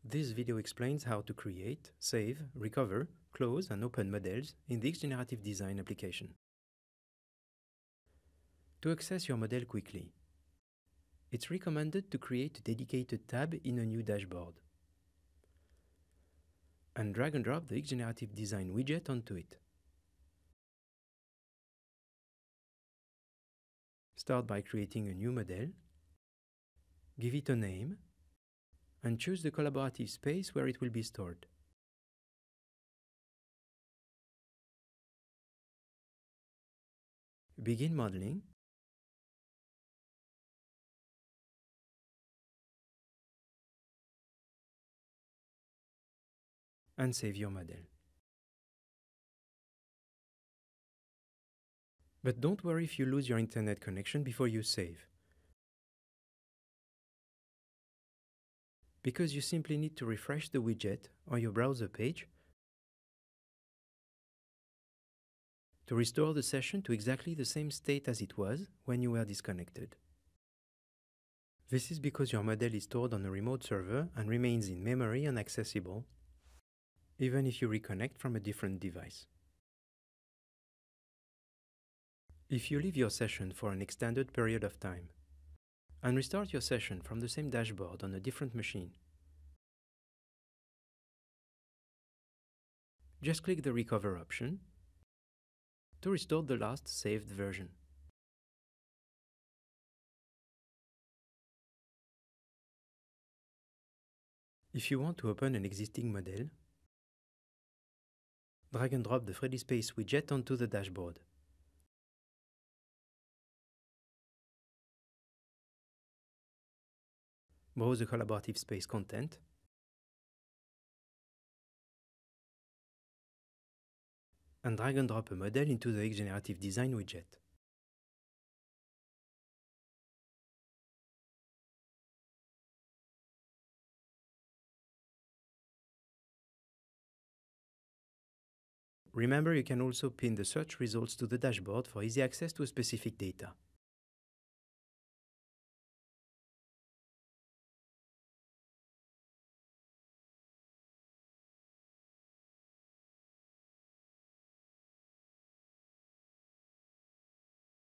This video explains how to create, save, recover, close and open models in the xGenerative design application. To access your model quickly, it's recommended to create a dedicated tab in a new dashboard and drag and drop the xGenerative design widget onto it. Start by creating a new model, give it a name, and choose the collaborative space where it will be stored. Begin modeling and save your model. But don't worry if you lose your internet connection before you save, because you simply need to refresh the widget or your browser page to restore the session to exactly the same state as it was when you were disconnected. This is because your model is stored on a remote server and remains in memory and accessible, even if you reconnect from a different device. If you leave your session for an extended period of time and restart your session from the same dashboard on a different machine, just click the Recover option to restore the last saved version. If you want to open an existing model, drag and drop the 3D Space widget onto the dashboard. Browse the collaborative space content and drag and drop a model into the xGenerative design widget. Remember, you can also pin the search results to the dashboard for easy access to specific data.